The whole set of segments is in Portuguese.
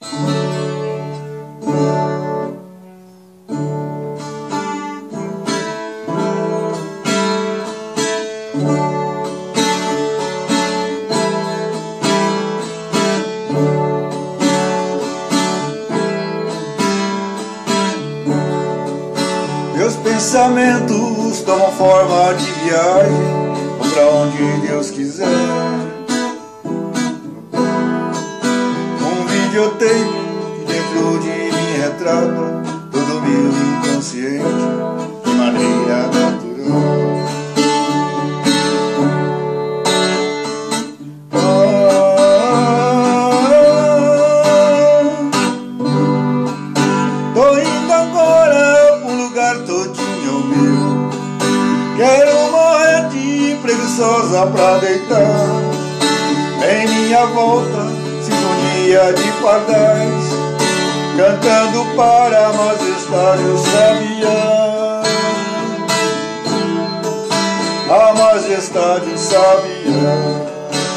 Meus pensamentos tomam forma de viagem, vão pra onde Deus quiser. Um videotape que dentro de mim retrata todo o meu inconsciente de maneira natural. Tô indo agora pra um lugar todinho meu. Quero morrer de preguiçosa pra deitar. Em minha volta, sinfonia de pardais, cantando para a majestade o sabiá. A majestade o sabiá.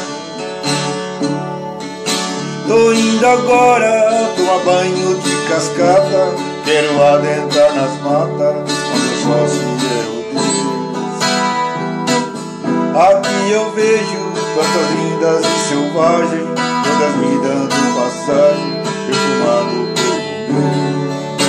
Tô indo agora tomar banho de cascata. Quero adentrar nas matas onde só se é o Deus. Aqui eu vejo plantas lindas e selvagens, todas me dando passagem, perfumado por meu.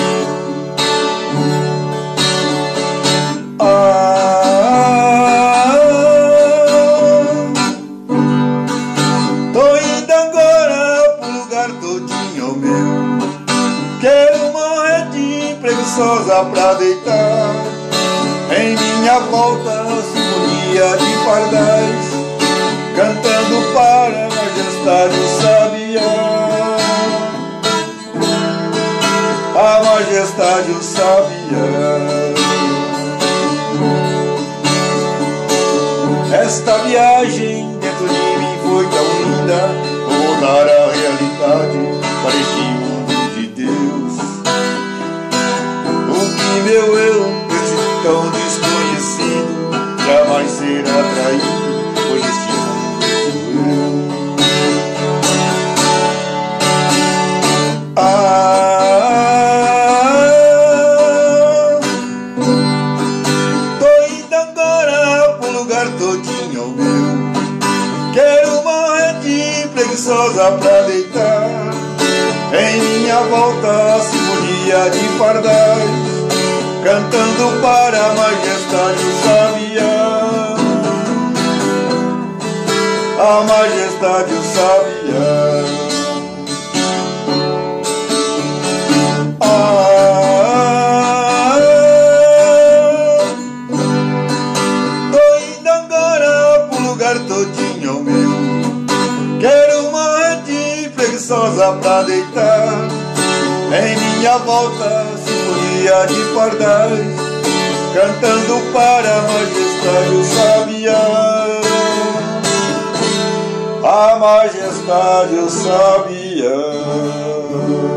Tô indo agora pro lugar todinho meu. Quero morrer de preguiçosa pra deitar. Em minha volta, sinfonia de pardais, cantando para a majestade o sabiá. A majestade o sabiá. Esta viagem dentro de mim foi tão linda. Vou voltar à realidade para este mundo de Deus. O que meu eu, esse tão desconhecido, jamais será traído, pois este mundo sou eu. Tô indo agora pro lugar todinho meu. Quero morrer de preguiçosa pra deitar. Em minha volta, sinfonia de pardais, cantando para a majestade o sabiá. A majestade o sabiá. Tô indo agora pro lugar todinho meu. Quero morrer de preguiçosa pra deitar. Em minha volta, sinfonia de pardais, cantando para a majestade o sabiá. A majestade o sabiá.